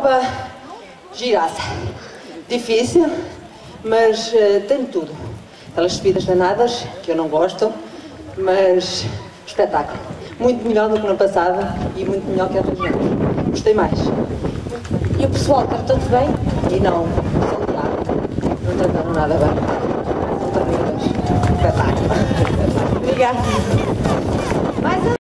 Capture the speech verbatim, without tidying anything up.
prova giraça. Difícil, mas uh, tem tudo. Aquelas subidas danadas, que eu não gosto, mas espetáculo. Muito melhor do que no passado e muito melhor que outros anos. Gostei mais. E o pessoal tratou-te bem? E não, são de lado. Não trataram nada bem. São terríveis. Espetáculo. Obrigada. Mais